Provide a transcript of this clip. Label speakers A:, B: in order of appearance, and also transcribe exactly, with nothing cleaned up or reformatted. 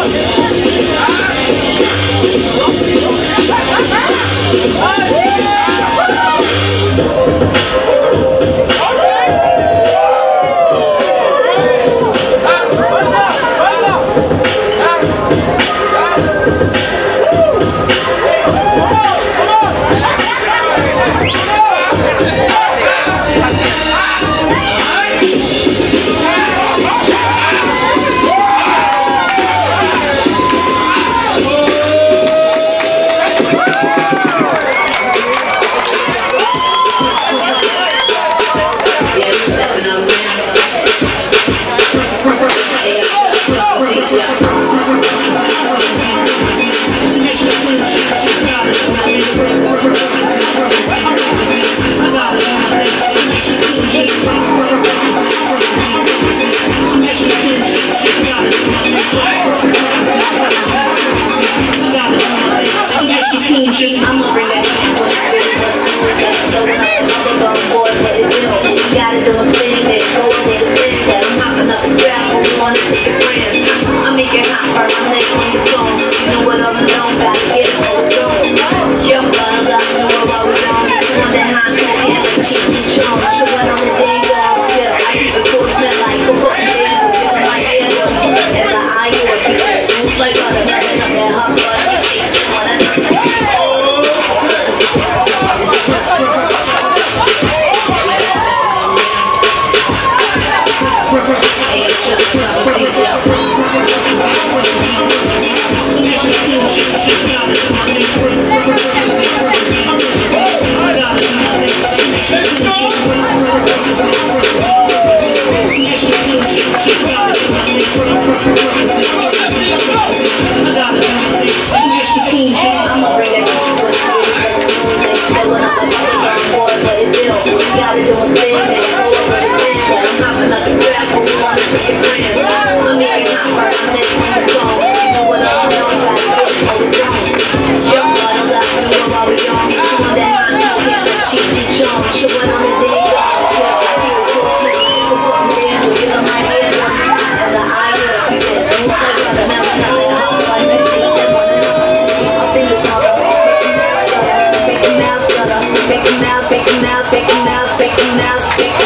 A: I'ma bring that heat, what's good, what's smooth, that's blowing up another gun, boy, what it do? You gotta do a thing, that go a little bit, that I'm hopping up and down, when we wanna take your friends. I make it hot, burn my neck on your tongue. You know what I'm known, gotta get it, let's go. Young guns out, doing what we on. Doing that hot smoke, yeah, like cheap, cheap, chong. Chillin' on the dang gun, still. I keep it cool, smell like cocoa, baby, feeling my hair. As I eye you, I keep it smooth like butter, nothing up that hot butter, you taste it, what I know. Take him out, take him out, take him out, take him out, take him out.